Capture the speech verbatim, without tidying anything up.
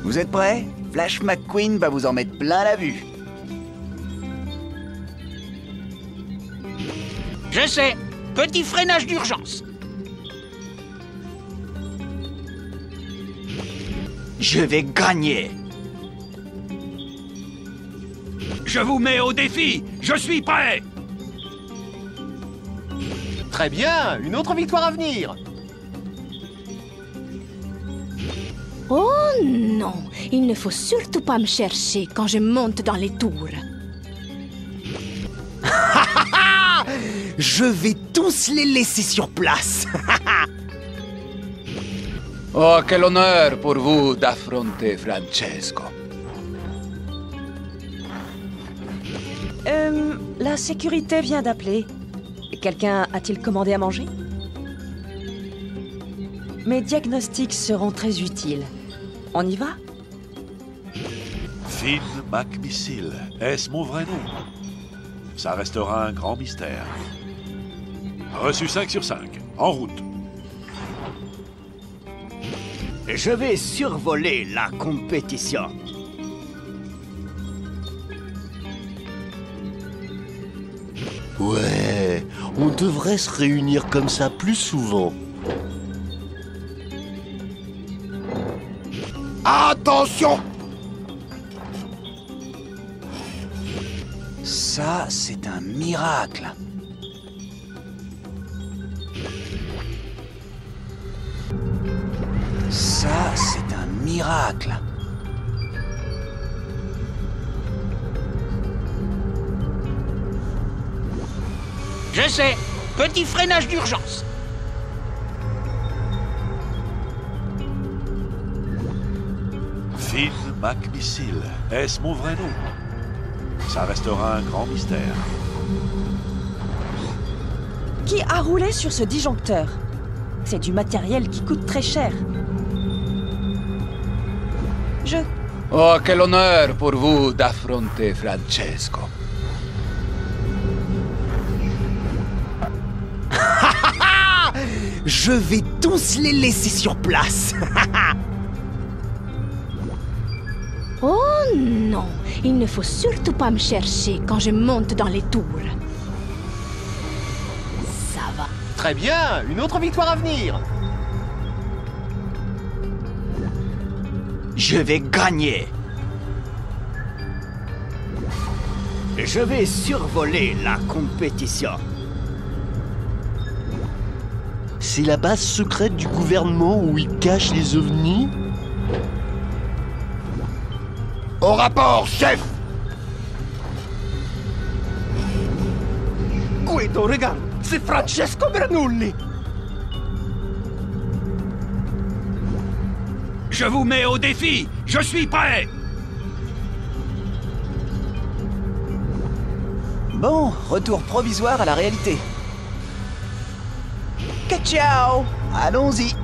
Vous êtes prêts? Flash McQueen va vous en mettre plein la vue. Je sais. Petit freinage d'urgence. Je vais gagner. Je vous mets au défi. Je suis prêt. Très bien, une autre victoire à venir. Oh non, il ne faut surtout pas me chercher quand je monte dans les tours. Je vais tous les laisser sur place. Oh, quel honneur pour vous d'affronter Francesco. Euh, la sécurité vient d'appeler. Quelqu'un a-t-il commandé à manger? Mes diagnostics seront très utiles. On y va? Finn McMissile, est-ce mon vrai nom? Ça restera un grand mystère. Reçu cinq sur cinq, en route. Je vais survoler la compétition. Ouais, on devrait se réunir comme ça plus souvent. Attention! Ça, c'est un miracle. Ça, c'est un miracle. Je sais. Petit freinage d'urgence. Finn McMissile, est-ce mon vrai nom? Ça restera un grand mystère. Qui a roulé sur ce disjoncteur? C'est du matériel qui coûte très cher. Je... Oh, quel honneur pour vous d'affronter Francesco. Je vais tous les laisser sur place. Oh non, il ne faut surtout pas me chercher quand je monte dans les tours. Ça va. Très bien, une autre victoire à venir. Je vais gagner. Je vais survoler la compétition. C'est la base secrète du gouvernement où ils cachent les ovnis? Au rapport, chef! Guido, regarde, c'est Francesco Bernoulli! Je vous mets au défi. Je suis prêt. Bon, retour provisoire à la réalité. Que ciao! Allons-y!